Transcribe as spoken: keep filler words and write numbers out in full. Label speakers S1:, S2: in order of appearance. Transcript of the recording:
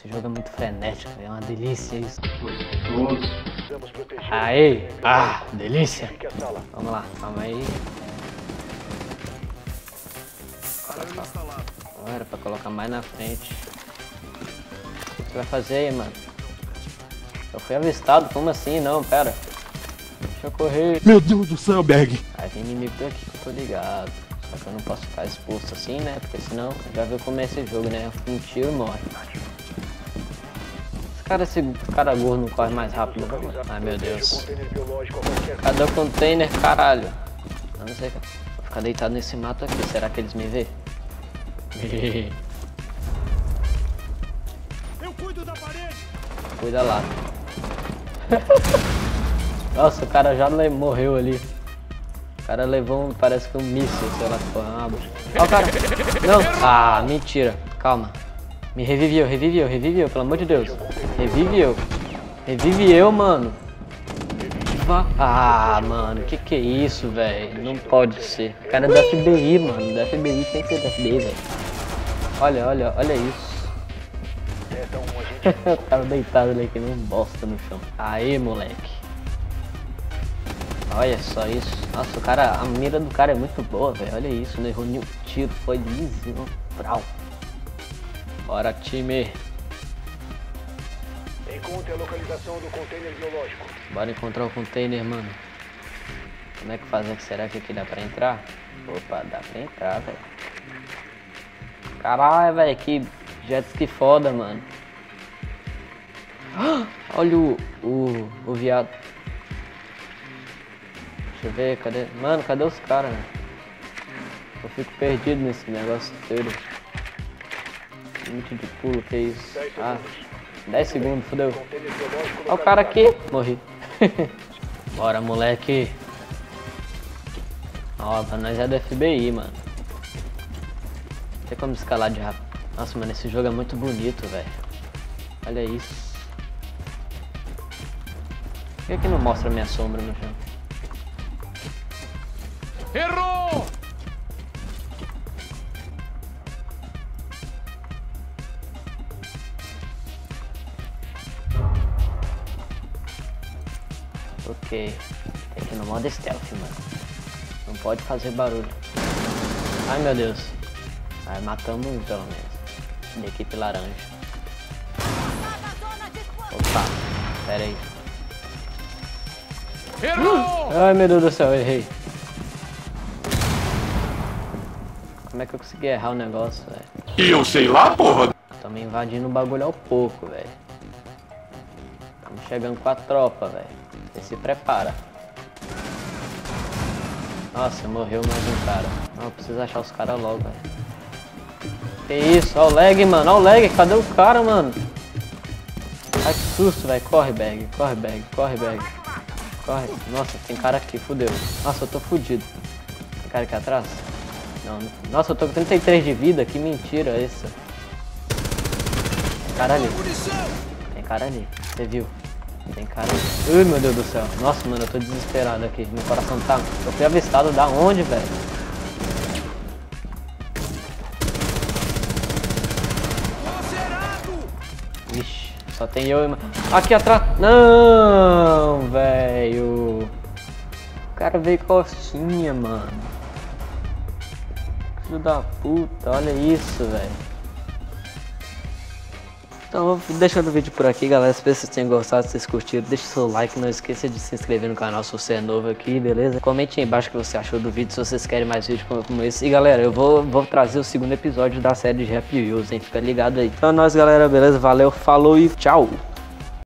S1: Esse jogo é muito frenético, é uma delícia isso. Aê! Ah, delícia! Vamos lá, calma aí. Oh, era pra colocar mais na frente. O que você vai fazer aí, mano? Eu fui avistado, como assim? Não, pera. Deixa eu correr.
S2: Meu Deus do céu, Berg.
S1: Aí tem inimigo por aqui que eu tô ligado. Só que eu não posso ficar exposto assim, né? Porque senão já viu como é esse jogo, né? Um tiro e morre. Esse cara, esse cara gordo não corre mais rápido, não, mano. Ai, meu Deus. Cadê o container, caralho? Eu não sei. Vou ficar deitado nesse mato aqui. Será que eles me vê?
S2: Eu cuido da parede.
S1: Cuida lá. Nossa, o cara já morreu ali. O cara levou, um, parece que um míssil, sei lá que porra. Ó o cara. Não. Ah, mentira. Calma. Me revive eu, revive eu, revive eu, pelo amor de Deus. Revive eu. Revive eu, mano. Ah, mano, que que é isso, velho? Não pode ser. O cara é do F B I, mano. Do F B I tem que ser do F B I, velho. Olha, olha, olha isso. O cara deitado ali que não bosta no chão. Aí, moleque. Olha só isso. Nossa, o cara, a mira do cara é muito boa, velho. Olha isso, não errou nenhum tiro. Foi lisinho. Brau. Bora, time.
S3: Encontre a localização do container biológico.
S1: Bora encontrar o container, mano. Como é que faz aqui? Será que aqui dá pra entrar? Opa, dá pra entrar, velho. Caralho, velho, que jet ski foda, mano. Olha o, o, o viado. Deixa eu ver, cadê? Mano, cadê os caras, né? Eu fico perdido nesse negócio inteiro. Limite de pulo, que é isso? Ah, dez segundos, fodeu. Olha o cara aqui. Morri. Bora, moleque. Ó, pra nós é do F B I, mano. Não tem como escalar de rápido. Nossa, mano, esse jogo é muito bonito, velho. Olha isso. Por que que não mostra minha sombra no chão?
S2: Errou!
S1: Ok. Tem que ir no modo stealth, mano. Não pode fazer barulho. Ai, meu Deus. Aí matamos um, pelo menos. Da equipe laranja. Opa. Pera aí.
S2: Errou!
S1: Ai, meu Deus do céu, eu errei. Como é que eu consegui errar o negócio, velho?
S2: E eu sei lá, porra.
S1: Estamos invadindo o bagulho ao pouco, velho. Estamos chegando com a tropa, velho. Você se prepara. Nossa, morreu mais um cara. Não, eu preciso achar os caras logo, velho. Que isso? Ó o lag, mano. Ó o lag. Cadê o cara, mano? Ai, que susto, velho. Corre, bag. Corre, bag. Corre, bag. Corre. Nossa, tem cara aqui. Fudeu. Nossa, eu tô fudido. Tem cara aqui atrás? Não. Nossa, eu tô com trinta e três de vida. Que mentira essa. Tem cara ali. Tem cara ali. Você viu? Tem cara ali. Ai, meu Deus do céu. Nossa, mano, eu tô desesperado aqui. Meu coração tá... Eu fui avistado da onde, velho? Ixi, só tem eu e... Aqui atrás... Não, velho. O cara veio costinha, mano. Filho da puta, olha isso, velho. Então, vou deixando o vídeo por aqui, galera. Espero que vocês tenham gostado, se vocês curtiram. Deixe seu like, não esqueça de se inscrever no canal se você é novo aqui, beleza? Comente aí embaixo o que você achou do vídeo, se vocês querem mais vídeos como, como esse. E galera, eu vou, vou trazer o segundo episódio da série de Happy Wheels, hein? Fica ligado aí. Então é nóis, galera, beleza? Valeu, falou e tchau!